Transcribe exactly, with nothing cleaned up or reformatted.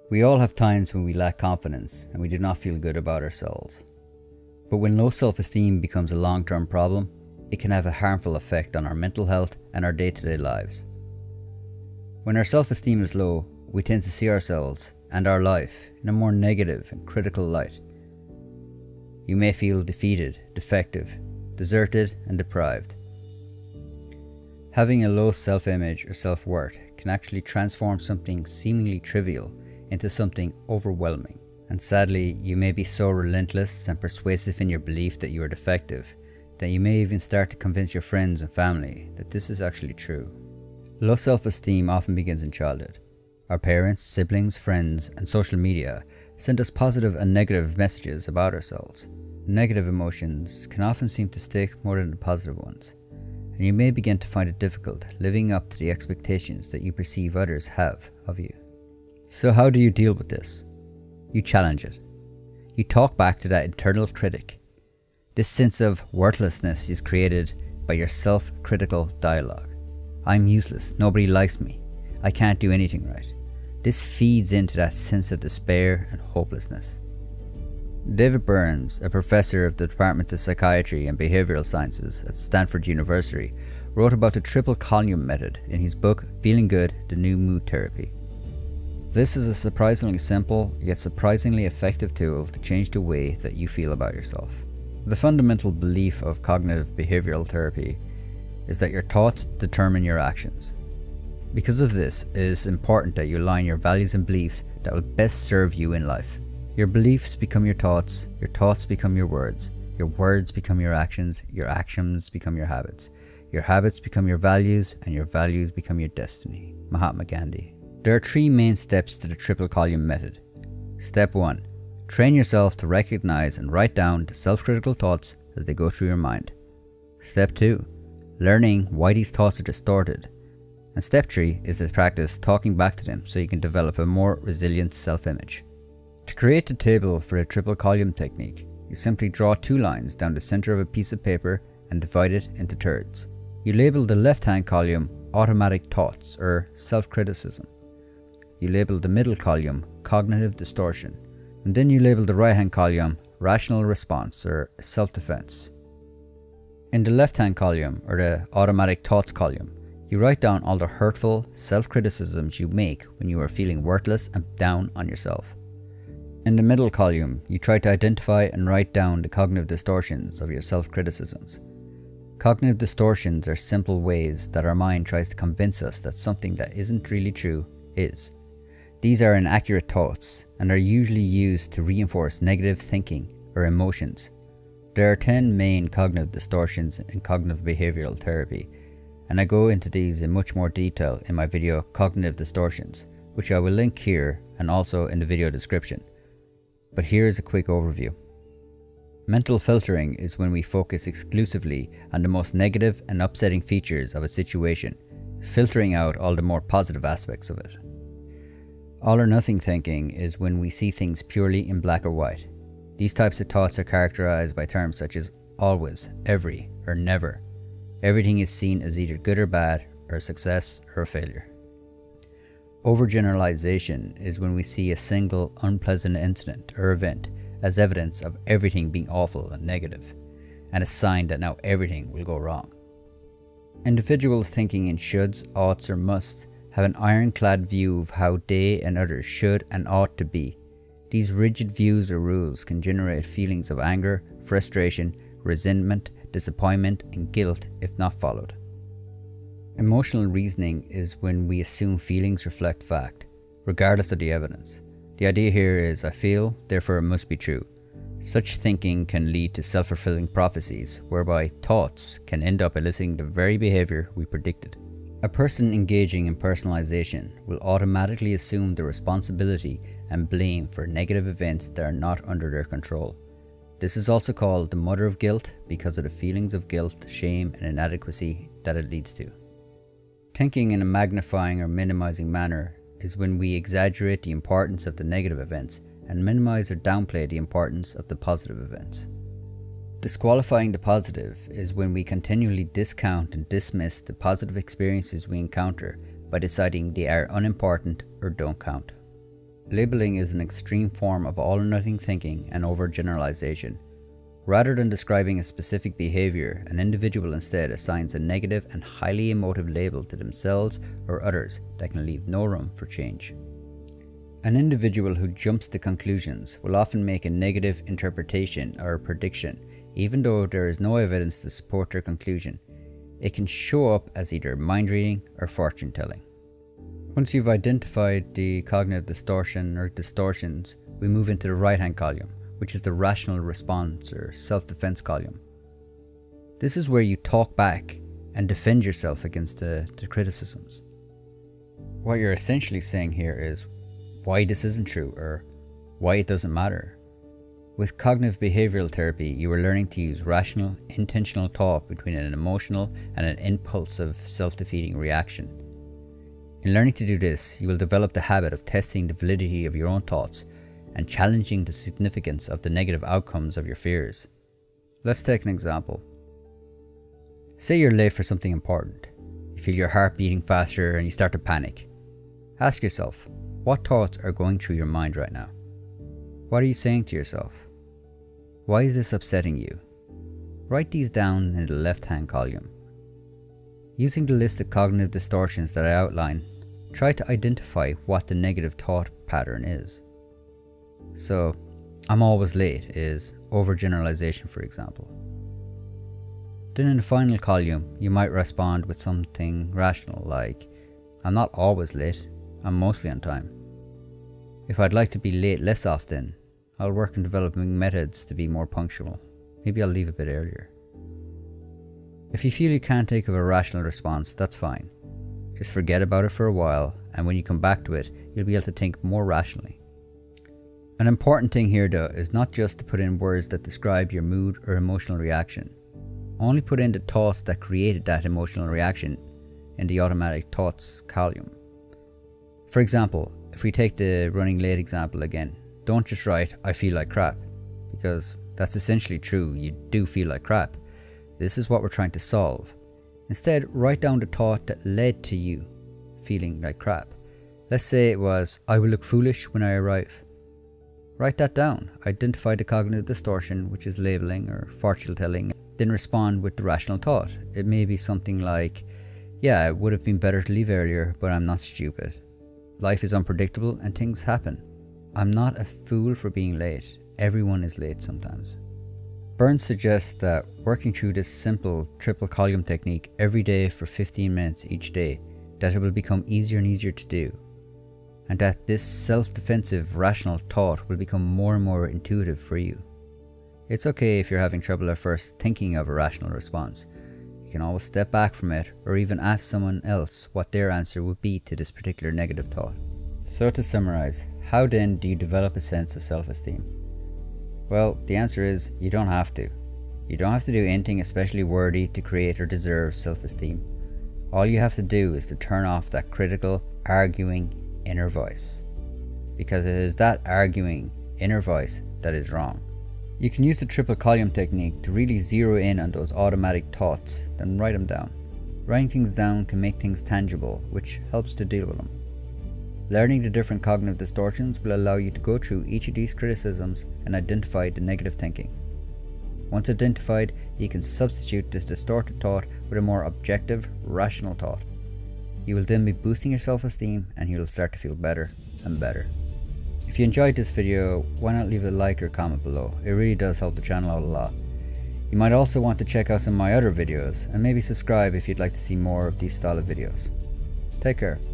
We all have times when we lack confidence and we do not feel good about ourselves. But when low self-esteem becomes a long-term problem, it can have a harmful effect on our mental health and our day-to-day lives. When our self-esteem is low, we tend to see ourselves and our life in a more negative and critical light. You may feel defeated, defective, deserted and deprived. Having a low self-image or self-worth can actually transform something seemingly trivial into something overwhelming. And sadly, you may be so relentless and persuasive in your belief that you are defective that you may even start to convince your friends and family that this is actually true. Low self-esteem often begins in childhood. Our parents, siblings, friends, and social media send us positive and negative messages about ourselves. Negative emotions can often seem to stick more than the positive ones, and you may begin to find it difficult living up to the expectations that you perceive others have of you. So how do you deal with this? You challenge it. You talk back to that internal critic. This sense of worthlessness is created by your self-critical dialogue. I'm useless, nobody likes me, I can't do anything right. This feeds into that sense of despair and hopelessness. David Burns, a professor of the Department of Psychiatry and Behavioral Sciences at Stanford University, wrote about the triple column method in his book Feeling Good, the New Mood Therapy. This is a surprisingly simple yet surprisingly effective tool to change the way that you feel about yourself. The fundamental belief of cognitive behavioral therapy is that your thoughts determine your actions. Because of this, it is important that you align your values and beliefs that will best serve you in life. Your beliefs become your thoughts, your thoughts become your words, your words become your actions, your actions become your habits, your habits become your values, and your values become your destiny. Mahatma Gandhi. There are three main steps to the triple column method. Step one. Train yourself to recognize and write down the self-critical thoughts as they go through your mind. Step two. Learning why these thoughts are distorted. And step three is to practice talking back to them so you can develop a more resilient self-image. To create the table for a triple column technique, you simply draw two lines down the center of a piece of paper and divide it into thirds. You label the left-hand column automatic thoughts or self-criticism. You label the middle column cognitive distortion. And then you label the right-hand column rational response or self-defense. In the left-hand column or the automatic thoughts column, you write down all the hurtful self-criticisms you make when you are feeling worthless and down on yourself. In the middle column, you try to identify and write down the cognitive distortions of your self-criticisms. Cognitive distortions are simple ways that our mind tries to convince us that something that isn't really true is. These are inaccurate thoughts and are usually used to reinforce negative thinking or emotions. There are ten main cognitive distortions in cognitive behavioral therapy, and I go into these in much more detail in my video Cognitive Distortions, which I will link here and also in the video description. But here is a quick overview. Mental filtering is when we focus exclusively on the most negative and upsetting features of a situation, filtering out all the more positive aspects of it. All or nothing thinking is when we see things purely in black or white. These types of thoughts are characterized by terms such as always, every, or never. Everything is seen as either good or bad, or a success or a failure. Overgeneralization is when we see a single unpleasant incident or event as evidence of everything being awful and negative, and a sign that now everything will go wrong. Individuals thinking in shoulds, oughts, or musts have an ironclad view of how they and others should and ought to be. These rigid views or rules can generate feelings of anger, frustration, resentment, disappointment, and guilt if not followed. Emotional reasoning is when we assume feelings reflect fact, regardless of the evidence. The idea here is I feel, therefore it must be true. Such thinking can lead to self-fulfilling prophecies, whereby thoughts can end up eliciting the very behavior we predicted. A person engaging in personalization will automatically assume the responsibility and blame for negative events that are not under their control. This is also called the mother of guilt because of the feelings of guilt, shame, and inadequacy that it leads to. Thinking in a magnifying or minimizing manner is when we exaggerate the importance of the negative events and minimize or downplay the importance of the positive events. Disqualifying the positive is when we continually discount and dismiss the positive experiences we encounter by deciding they are unimportant or don't count. Labeling is an extreme form of all or nothing thinking and overgeneralization. Rather than describing a specific behavior, an individual instead assigns a negative and highly emotive label to themselves or others that can leave no room for change. An individual who jumps to conclusions will often make a negative interpretation or prediction, even though there is no evidence to support their conclusion. It can show up as either mind reading or fortune telling. Once you've identified the cognitive distortion or distortions, we move into the right hand column, which is the rational response or self-defense column. This is where you talk back and defend yourself against the, the criticisms. What you're essentially saying here is why this isn't true or why it doesn't matter. With cognitive behavioral therapy, you are learning to use rational, intentional thought between an emotional and an impulsive self-defeating reaction. In learning to do this, you will develop the habit of testing the validity of your own thoughts and challenging the significance of the negative outcomes of your fears. Let's take an example. Say you're late for something important. You feel your heart beating faster and you start to panic. Ask yourself, what thoughts are going through your mind right now? What are you saying to yourself? Why is this upsetting you? Write these down in the left-hand column. Using the list of cognitive distortions that I outline, try to identify what the negative thought pattern is. So, I'm always late is overgeneralization, for example. Then in the final column, you might respond with something rational like, I'm not always late, I'm mostly on time. If I'd like to be late less often, I'll work on developing methods to be more punctual. Maybe I'll leave a bit earlier. If you feel you can't think of a rational response, that's fine. Just forget about it for a while, and when you come back to it, you'll be able to think more rationally. An important thing here though is not just to put in words that describe your mood or emotional reaction. Only put in the thoughts that created that emotional reaction in the automatic thoughts column. For example, if we take the running late example again, don't just write, I feel like crap, because that's essentially true, you do feel like crap. This is what we're trying to solve. Instead, write down the thought that led to you feeling like crap. Let's say it was, I will look foolish when I arrive. Write that down, identify the cognitive distortion, which is labeling or fortune telling, then respond with the rational thought. It may be something like, yeah, it would have been better to leave earlier, but I'm not stupid. Life is unpredictable and things happen. I'm not a fool for being late. Everyone is late sometimes. Burns suggests that working through this simple triple column technique every day for fifteen minutes each day, that it will become easier and easier to do, and that this self-defensive rational thought will become more and more intuitive for you. It's okay if you're having trouble at first thinking of a rational response. You can always step back from it or even ask someone else what their answer would be to this particular negative thought. So to summarize, how then do you develop a sense of self-esteem? Well, the answer is you don't have to. You don't have to do anything especially worthy to create or deserve self-esteem. All you have to do is to turn off that critical, arguing inner voice. Because it is that arguing inner voice that is wrong. You can use the triple column technique to really zero in on those automatic thoughts, then write them down. Writing things down can make things tangible, which helps to deal with them. Learning the different cognitive distortions will allow you to go through each of these criticisms and identify the negative thinking. Once identified, you can substitute this distorted thought with a more objective, rational thought. You will then be boosting your self-esteem and you will start to feel better and better. If you enjoyed this video, why not leave a like or comment below? It really does help the channel out a lot. You might also want to check out some of my other videos and maybe subscribe if you'd like to see more of these style of videos. Take care.